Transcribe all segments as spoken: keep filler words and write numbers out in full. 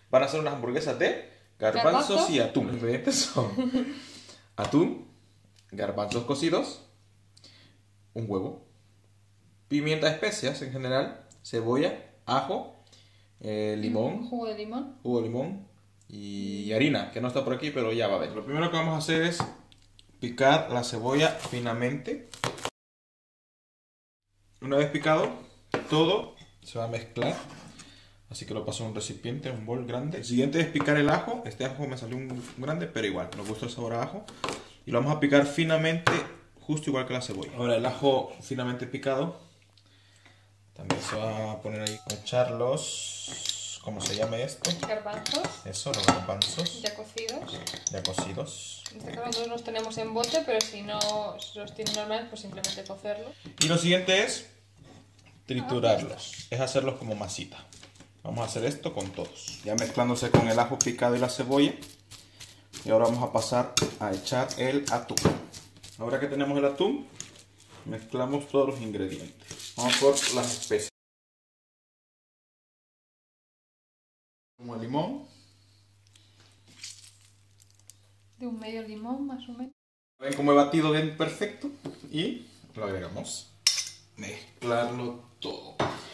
Van a ser unas hamburguesas de garbanzos, garbanzos. y atún. Los ingredientes son atún, garbanzos cocidos, un huevo, pimienta, especias en general, cebolla, ajo, eh, limón, jugo de limón, jugo de limón y harina, que no está por aquí, pero ya va a ver. Lo primero que vamos a hacer es picar la cebolla finamente. Una vez picado, todo se va a mezclar. Así que lo paso en un recipiente, un bol grande. El siguiente es picar el ajo. Este ajo me salió un grande, pero igual, nos gusta el sabor a ajo. Y lo vamos a picar finamente, justo igual que la cebolla. Ahora el ajo finamente picado. También se va a poner ahí, a echar los... ¿cómo se llame esto? Garbanzos. Eso, los garbanzos. Ya cocidos. Ya cocidos. En este caso nosotros los tenemos en bote, pero si no si los tienen normales, pues simplemente cocerlos. Y lo siguiente es triturarlos. Es hacerlos como masita. Vamos a hacer esto con todos. Ya mezclándose con el ajo picado y la cebolla. Y ahora vamos a pasar a echar el atún. Ahora que tenemos el atún, mezclamos todos los ingredientes. Vamos por las especias. Como el limón. De un medio limón más o menos. Ven como he batido bien perfecto. Y lo agregamos. Mezclarlo todo.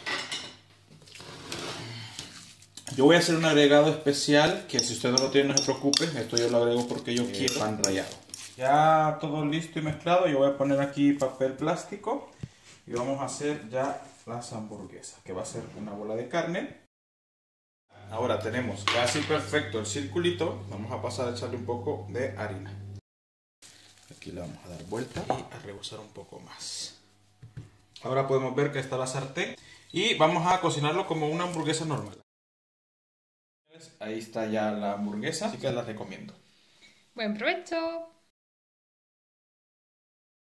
Yo voy a hacer un agregado especial que si usted no lo tiene no se preocupe. Esto yo lo agrego porque yo eh, quiero pan rallado. Ya todo listo y mezclado. Yo voy a poner aquí papel plástico. Y vamos a hacer ya las hamburguesas. Que va a ser una bola de carne. Ahora tenemos casi perfecto el circulito. Vamos a pasar a echarle un poco de harina. Aquí le vamos a dar vuelta y a rebozar un poco más. Ahora podemos ver que está la sartén. Y vamos a cocinarlo como una hamburguesa normal. Ahí está ya la hamburguesa, así que la recomiendo. Buen provecho.